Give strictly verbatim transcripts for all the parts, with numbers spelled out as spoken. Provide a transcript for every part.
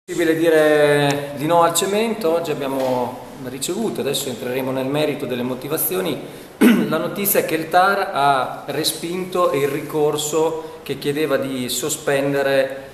È possibile dire di no al cemento. Oggi abbiamo ricevuto, adesso entreremo nel merito delle motivazioni, la notizia che il T A R ha respinto il ricorso che chiedeva di sospendere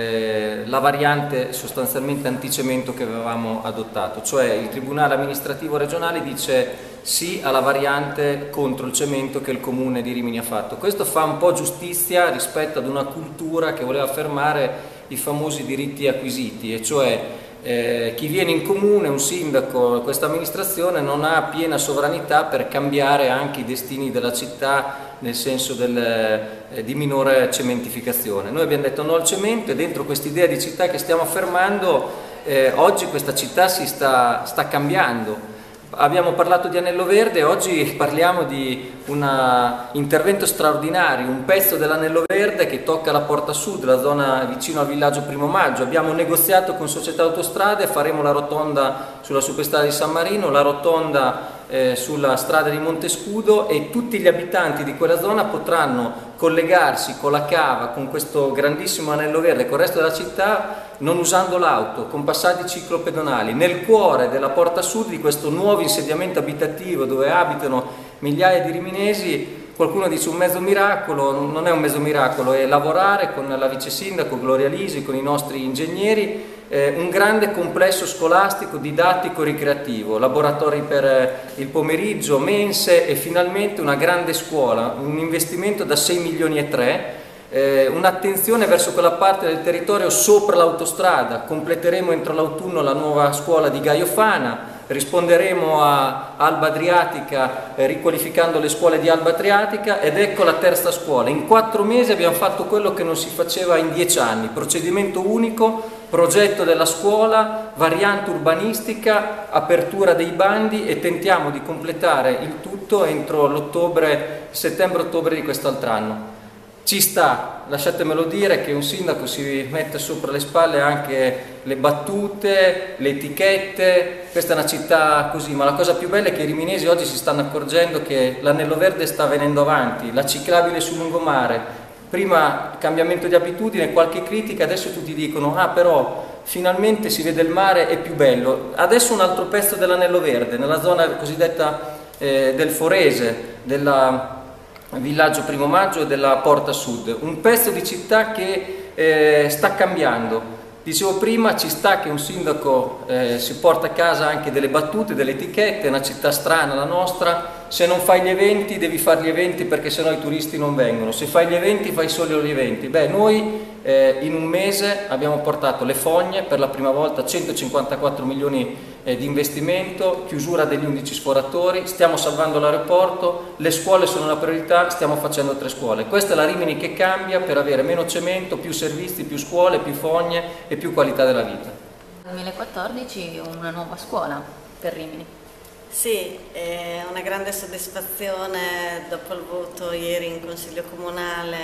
eh, la variante sostanzialmente anticemento che avevamo adottato, cioè il Tribunale amministrativo regionale dice sì alla variante contro il cemento che il Comune di Rimini ha fatto. Questo fa un po' giustizia rispetto ad una cultura che voleva affermare i famosi diritti acquisiti, e cioè eh, chi viene in comune, un sindaco, questa amministrazione non ha piena sovranità per cambiare anche i destini della città nel senso del, eh, di minore cementificazione. Noi abbiamo detto no al cemento e dentro quest'idea di città che stiamo affermando eh, oggi questa città si sta, sta cambiando. Abbiamo parlato di Anello Verde, oggi parliamo di un intervento straordinario, un pezzo dell'Anello Verde che tocca la Porta Sud, la zona vicino al villaggio Primo Maggio. Abbiamo negoziato con Società Autostrade, faremo la rotonda sulla superstrada di San Marino, la rotonda eh, sulla strada di Montescudo, e tutti gli abitanti di quella zona potranno collegarsi con la cava, con questo grandissimo Anello Verde, con il resto della città, non usando l'auto, con passaggi ciclopedonali, nel cuore della Porta Sud di questo nuovo insediamento abitativo dove abitano migliaia di riminesi. Qualcuno dice un mezzo miracolo, non è un mezzo miracolo, è lavorare con la vice sindaco Gloria Lisi, con i nostri ingegneri, eh, un grande complesso scolastico, didattico, ricreativo, laboratori per il pomeriggio, mense e finalmente una grande scuola, un investimento da sei milioni e tre. Eh, un'attenzione verso quella parte del territorio sopra l'autostrada. Completeremo entro l'autunno la nuova scuola di Gaio Fana, risponderemo a Alba Adriatica eh, riqualificando le scuole di Alba Adriatica, ed ecco la terza scuola. In quattro mesi abbiamo fatto quello che non si faceva in dieci anni, procedimento unico, progetto della scuola, variante urbanistica, apertura dei bandi, e tentiamo di completare il tutto entro l'ottobre, settembre-ottobre di quest'altro anno. Ci sta, lasciatemelo dire, che un sindaco si mette sopra le spalle anche le battute, le etichette. Questa è una città così, ma la cosa più bella è che i riminesi oggi si stanno accorgendo che l'Anello Verde sta venendo avanti, la ciclabile sul lungomare, prima cambiamento di abitudine, qualche critica, adesso tutti dicono ah però finalmente si vede il mare, è più bello. Adesso un altro pezzo dell'Anello Verde, nella zona cosiddetta eh, del Forese, della villaggio Primo Maggio e della Porta Sud, un pezzo di città che eh, sta cambiando. Dicevo prima, ci sta che un sindaco eh, si porta a casa anche delle battute, delle etichette, è una città strana la nostra. Se non fai gli eventi devi fare gli eventi perché sennò i turisti non vengono, se fai gli eventi fai solo gli eventi. Beh, noi eh, in un mese abbiamo portato le fogne, per la prima volta centocinquantaquattro milioni eh, di investimento, chiusura degli undici sforatori, stiamo salvando l'aeroporto, le scuole sono una priorità, stiamo facendo tre scuole. Questa è la Rimini che cambia per avere meno cemento, più servizi, più scuole, più fogne e più qualità della vita. Nel duemilaquattordici una nuova scuola per Rimini. Sì, è una grande soddisfazione dopo il voto ieri in Consiglio Comunale,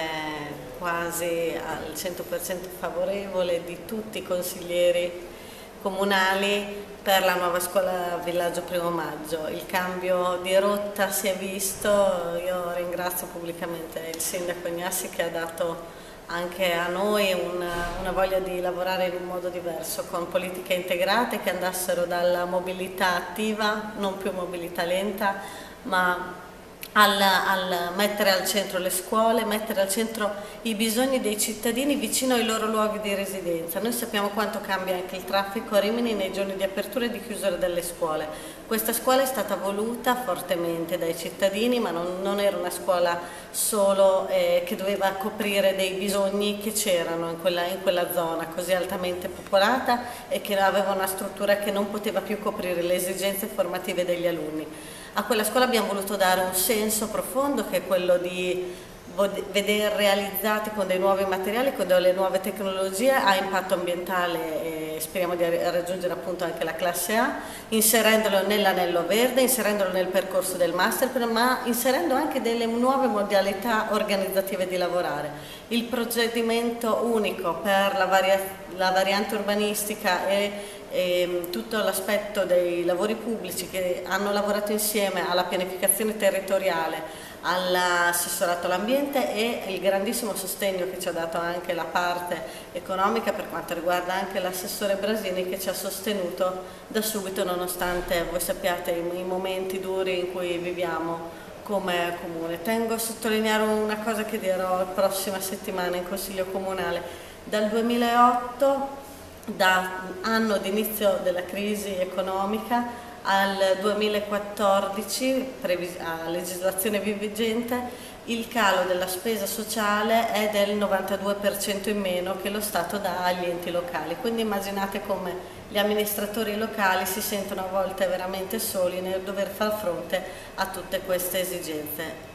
quasi al cento per cento favorevole di tutti i consiglieri comunali per la nuova scuola Villaggio Primo Maggio. Il cambio di rotta si è visto, io ringrazio pubblicamente il sindaco Ignassi che ha dato anche a noi una, una voglia di lavorare in un modo diverso, con politiche integrate che andassero dalla mobilità attiva, non più mobilità lenta, ma al, al mettere al centro le scuole, mettere al centro i bisogni dei cittadini vicino ai loro luoghi di residenza. Noi sappiamo quanto cambia anche il traffico a Rimini nei giorni di apertura e di chiusura delle scuole. Questa scuola è stata voluta fortemente dai cittadini, ma non, non era una scuola solo eh, che doveva coprire dei bisogni che c'erano in quella, in quella zona così altamente popolata e che aveva una struttura che non poteva più coprire le esigenze formative degli alunni. A quella scuola abbiamo voluto dare un senso profondo, che è quello di vedere realizzati con dei nuovi materiali, con delle nuove tecnologie a impatto ambientale, e speriamo di raggiungere appunto anche la classe A, inserendolo nell'Anello Verde, inserendolo nel percorso del master, ma inserendo anche delle nuove modalità organizzative di lavorare. Il procedimento unico per la, varia la variante urbanistica e e tutto l'aspetto dei lavori pubblici che hanno lavorato insieme alla pianificazione territoriale, all'assessorato all'ambiente e il grandissimo sostegno che ci ha dato anche la parte economica per quanto riguarda anche l'assessore Brasini, che ci ha sostenuto da subito nonostante voi sappiate i, i momenti duri in cui viviamo come comune. Tengo a sottolineare una cosa che dirò la prossima settimana in Consiglio Comunale. Dal duemilaotto, da anno d'inizio della crisi economica, al duemilaquattordici, a legislazione vigente, il calo della spesa sociale è del novantadue per cento in meno che lo Stato dà agli enti locali. Quindi immaginate come gli amministratori locali si sentono a volte veramente soli nel dover far fronte a tutte queste esigenze.